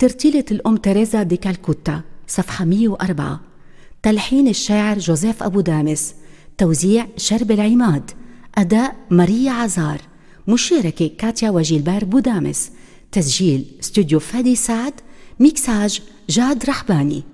ترتيلة الأم تريزا دي كالكوتا، صفحة 104. تلحين الشاعر جوزيف أبو دامس، توزيع شرب العماد، أداء ماريا عزار، مشاركة كاتيا وجيلبير بودامس، تسجيل استوديو فادي سعد، ميكساج جاد رحباني.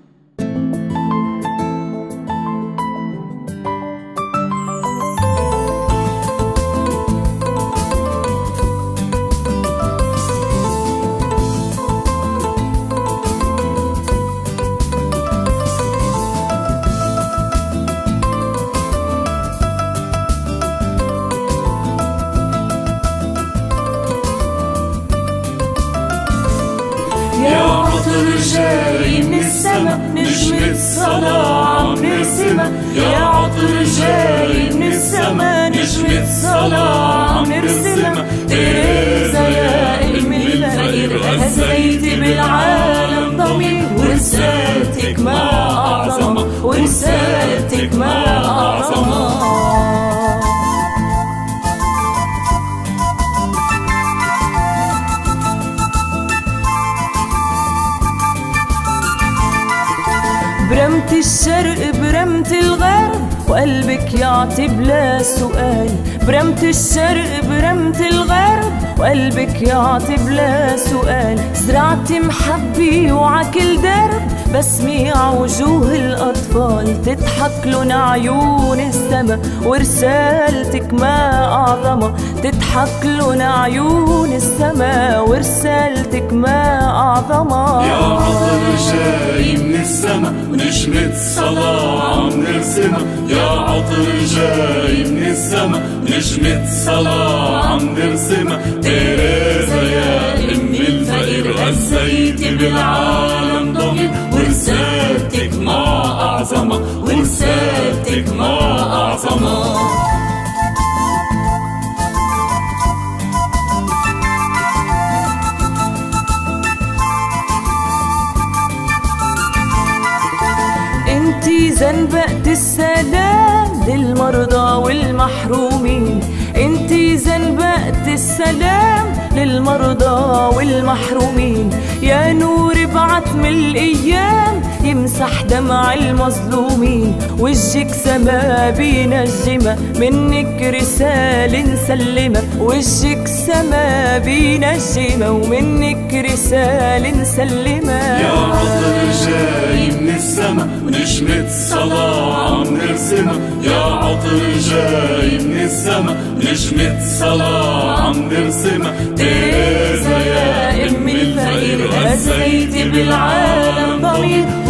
يا عطر جاي من السما، نجمة صلاة عم نرسمها. يا عطر جاي من السما، نجمة صلاة عم نرسمها. تريزا يا أم الفقير، هزيتي بالعالم ضمير، ورسالتك ما أعظمها، ورسالتك ما أعظمها. برمت الشرق برمت الغرب، وقلبك يعطي بلا سؤال. برمت الشرق برمت الغرب، وقلبك يعطي بلا سؤال. زرعتي محبي وعكل درب، بسمي عوجوه الأطفال. تضحك لن عيون السما، ورسالتك ما أعظمها. تضحك لن عيون السما، ورسالتك ما أعظمها. يا عطر جاي من السما، ونجمة صلاة عم نرسمها. يا عطر جاي من السما، ونجمة صلاة عم نرسمها. تريزا يا أم الفقير، هزيتي بالعالم ضمير، ورسالتك ما أعظمها، ورسالتك ما أعظمها. انتي زنبقة السلام للمرضى والمحرومين. انتي زنبقة السلام للمرضى والمحرومين. يا نور بعت من الأيام، يمسح دمع المظلومين. وجهك سما بينجمة، منك رسالة نسلمة. وجهك سما بينجمة، ومنك رسالة نسلمة. يا عطر جاي من السما، ونجمة صلاة عم نرسمها. يا عطر جاي من السما، ونجمة صلاة عم نرسمها. تريزا يا أم الفقير، هزيتي بالعالم ضمير،